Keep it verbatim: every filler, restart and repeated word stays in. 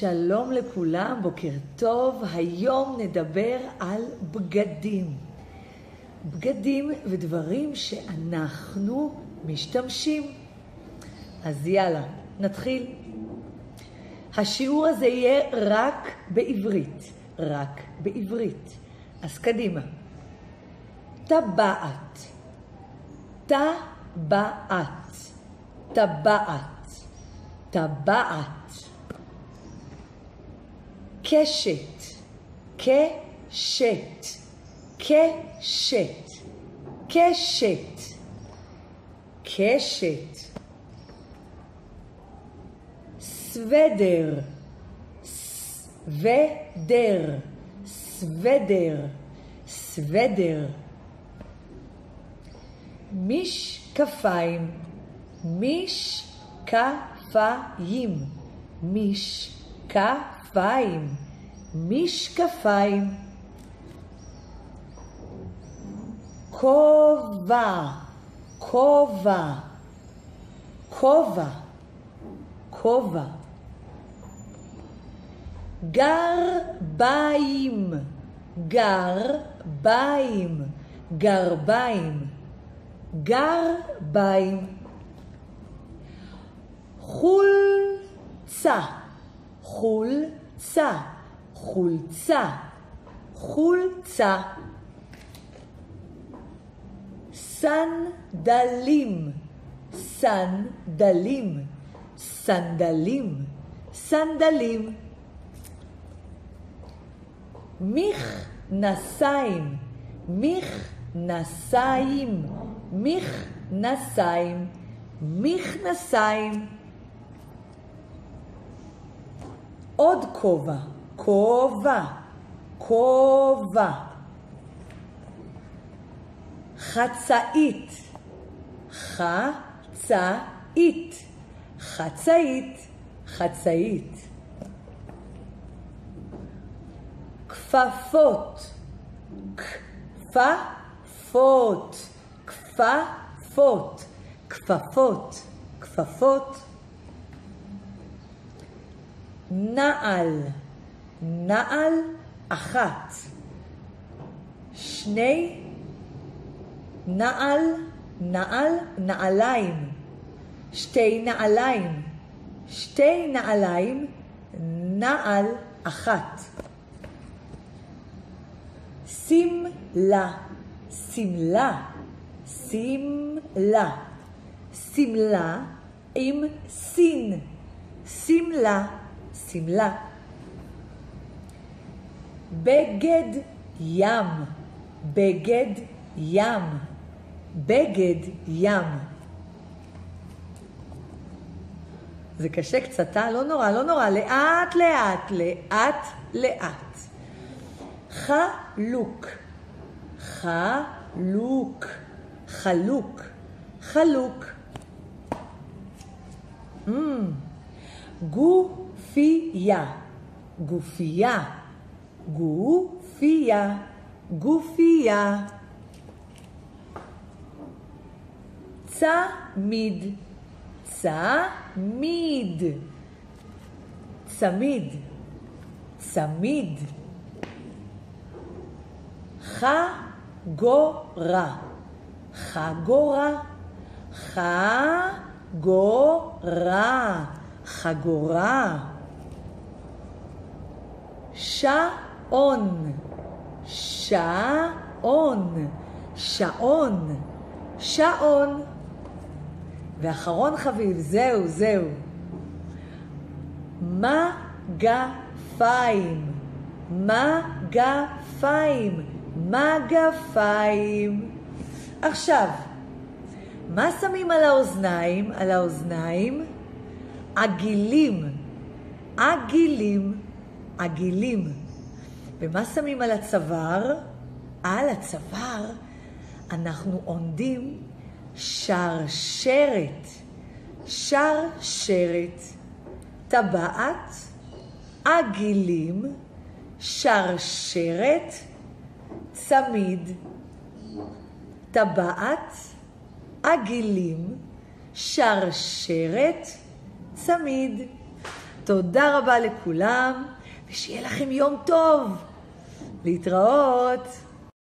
שלום לכולם, בוקר טוב. היום נדבר על בגדים. בגדים ודברים שאנחנו משתמשים. אז יאללה, נתחיל. השיעור הזה יהיה רק בעברית, רק בעברית. אז קדימה. טבעת, טבעת, טבעת, טבעת. קשת, קשת, קשת, קשת, קשת. סוודר, סוודר, סוודר, סוודר. משקפיים, משקפיים, משקפיים, משקפיים. כובע, כובע, כובע, כובע. גרביים, גרביים, גרביים, גרביים. חולצה, חולצה, חולצה, חולצה. סנדלים, סנדלים, סנדלים, סנדלים. מכנסיים, מכנסיים, מכנסיים, מכנסיים. עוד כובע, כובע, כובע. חצאית, חצאית, חצאית, חצאית. כפפות, כפפות, כפפות, כפפות, כפפות. נעל, נעל אחת. שני נעל, נעל, נעליים. שתי נעליים, שתי נעליים, נעל אחת. סמלה, סמלה, סמלה, סמלה עם סין, סמלה, סמלה. בגד ים, בגד ים, בגד ים. זה קשה קצת, לא נורא, לא נורא, לאט לאט, לאט לאט. חלוק, חלוק, חלוק, חלוק. Mm. גופייה, גופייה, גופייה, גופייה. צמיד, צמיד, צמיד, צמיד. חגורה, חגורה, חגורה, חגורה. שעון, שעון, שעון, שעון. ואחרון חביב, זהו, זהו. מגפיים, מגפיים, מגפיים. עכשיו, מה שמים על האוזניים? על האוזניים עגילים, עגילים, עגילים. ומה שמים על הצוואר? על הצוואר אנחנו עונדים שרשרת, שרשרת. טבעת, עגילים, שרשרת, צמיד. טבעת, עגילים, שרשרת, צמיד. תודה רבה לכולם, ושיהיה לכם יום טוב. להתראות.